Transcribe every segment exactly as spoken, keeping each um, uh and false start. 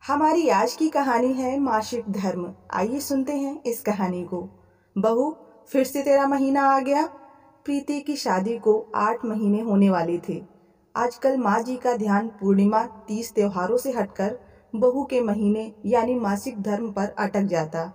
हमारी आज की कहानी है मासिक धर्म। आइए सुनते हैं इस कहानी को। बहू, फिर से तेरा महीना आ गया। प्रीति की शादी को आठ महीने होने वाले थे। आजकल माँ जी का ध्यान पूर्णिमा तीज त्योहारों से हटकर बहू के महीने यानी मासिक धर्म पर अटक जाता।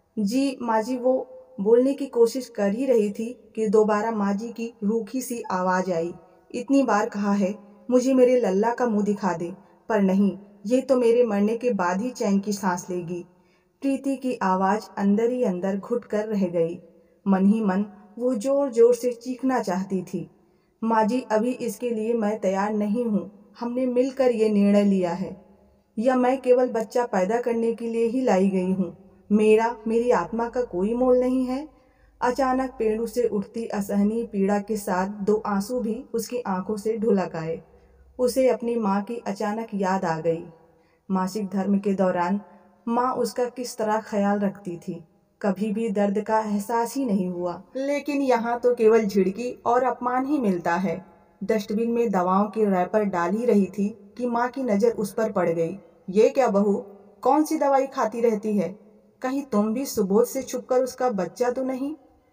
जी माँ जी, वो बोलने की कोशिश कर ही रही थी कि दोबारा माँ जी की रूखी सी आवाज़ आई। इतनी बार कहा है मुझे मेरे लल्ला का मुंह दिखा दे, पर नहीं, ये तो मेरे मरने के बाद ही चैन की सांस लेगी। प्रीति की आवाज़ अंदर ही अंदर घुट कर रह गई। मन ही मन वो जोर जोर से चीखना चाहती थी, माँ जी अभी इसके लिए मैं तैयार नहीं हूँ। हमने मिलकर ये निर्णय लिया है, या मैं केवल बच्चा पैदा करने के लिए ही लाई गई हूँ। मेरा मेरी आत्मा का कोई मोल नहीं है। अचानक पेड़ों से उठती असहनीय पीड़ा के साथ दो आंसू भी उसकी आंखों से ढुलक आए। उसे अपनी माँ की अचानक याद आ गई। मासिक धर्म के दौरान माँ उसका किस तरह ख्याल रखती थी। कभी भी दर्द का एहसास ही नहीं हुआ, लेकिन यहाँ तो केवल झिड़की और अपमान ही मिलता है। डस्टबिन में दवाओं की रैपर डाल ही रही थी कि माँ की नज़र उस पर पड़ गई। ये क्या बहू, कौन सी दवाई खाती रहती है? कहीं तुम भी सुबोध से छुपकर उसका बच्चा तो नहीं?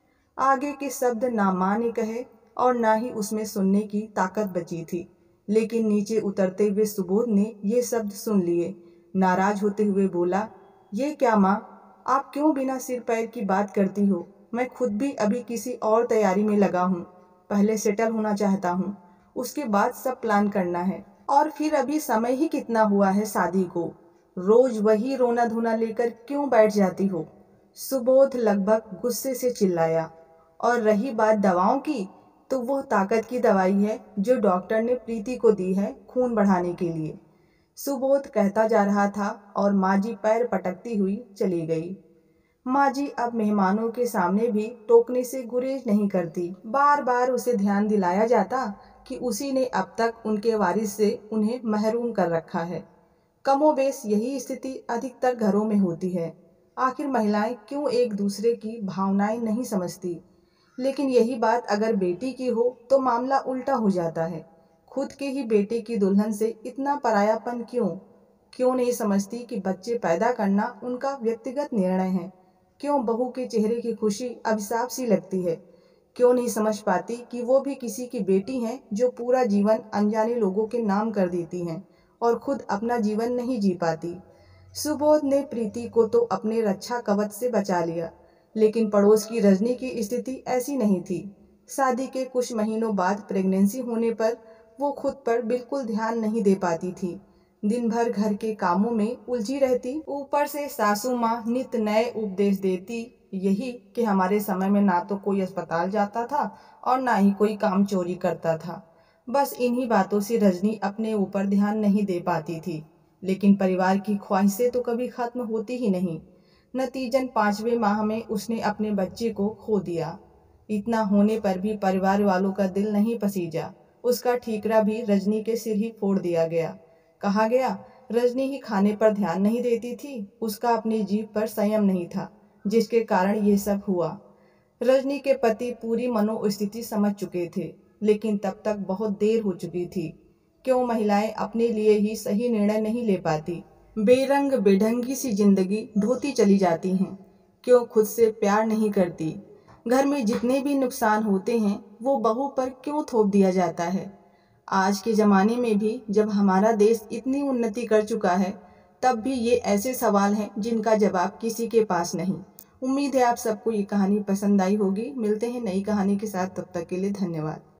आगे के शब्द ना माँ ने कहे और ना ही उसमें सुनने की ताकत बची थी, लेकिन नीचे उतरते हुए सुबोध ने ये शब्द सुन लिए। नाराज होते हुए बोला, ये क्या माँ, आप क्यों बिना सिर पैर की बात करती हो? मैं खुद भी अभी किसी और तैयारी में लगा हूँ। पहले सेटल होना चाहता हूँ, उसके बाद सब प्लान करना है। और फिर अभी समय ही कितना हुआ है शादी को? रोज वही रोना धोना लेकर क्यों बैठ जाती हो? सुबोध लगभग गुस्से से चिल्लाया। और रही बात दवाओं की, तो वो ताकत की दवाई है जो डॉक्टर ने प्रीति को दी है खून बढ़ाने के लिए। सुबोध कहता जा रहा था और माँ जी पैर पटकती हुई चली गई। माँ जी अब मेहमानों के सामने भी टोकने से गुरेज नहीं करती। बार बार उसे ध्यान दिलाया जाता कि उसी ने अब तक उनके वारिस से उन्हें महरूम कर रखा है। कमोबेश यही स्थिति अधिकतर घरों में होती है। आखिर महिलाएं क्यों एक दूसरे की भावनाएं नहीं समझती? लेकिन यही बात अगर बेटी की हो तो मामला उल्टा हो जाता है। खुद के ही बेटे की दुल्हन से इतना परायापन क्यों? क्यों नहीं समझती कि बच्चे पैदा करना उनका व्यक्तिगत निर्णय है? क्यों बहू के चेहरे की खुशी अभिशाप सी लगती है? क्यों नहीं समझ पाती कि वो भी किसी की बेटी हैं जो पूरा जीवन अनजाने लोगों के नाम कर देती हैं और खुद अपना जीवन नहीं जी पाती। सुबोध ने प्रीति को तो अपने रक्षा कवच से बचा लिया, लेकिन पड़ोस की रजनी की स्थिति ऐसी नहीं थी। शादी के कुछ महीनों बाद प्रेगनेंसी होने पर वो खुद पर बिल्कुल ध्यान नहीं दे पाती थी। दिन भर घर के कामों में उलझी रहती, ऊपर से सासू माँ नित नए उपदेश देती, यही कि हमारे समय में ना तो कोई अस्पताल जाता था और ना ही कोई काम चोरी करता था। बस इन्हीं बातों से रजनी अपने ऊपर ध्यान नहीं दे पाती थी। लेकिन परिवार की ख्वाहिशें तो कभी खत्म होती ही नहीं। नतीजन पांचवें माह में उसने अपने बच्चे को खो दिया। इतना होने पर भी परिवार वालों का दिल नहीं पसीजा। उसका ठीकरा भी रजनी के सिर ही फोड़ दिया गया। कहा गया रजनी ही खाने पर ध्यान नहीं देती थी, उसका अपनी जीभ पर संयम नहीं था, जिसके कारण ये सब हुआ। रजनी के पति पूरी मनोस्थिति समझ चुके थे, लेकिन तब तक बहुत देर हो चुकी थी। क्यों महिलाएं अपने लिए ही सही निर्णय नहीं ले पाती? बेरंग बेढंगी सी जिंदगी ढोती चली जाती हैं। क्यों खुद से प्यार नहीं करती? घर में जितने भी नुकसान होते हैं वो बहू पर क्यों थोप दिया जाता है? आज के ज़माने में भी जब हमारा देश इतनी उन्नति कर चुका है, तब भी ये ऐसे सवाल हैं जिनका जवाब किसी के पास नहीं। उम्मीद है आप सबको ये कहानी पसंद आई होगी। मिलते हैं नई कहानी के साथ, तब तक के लिए धन्यवाद।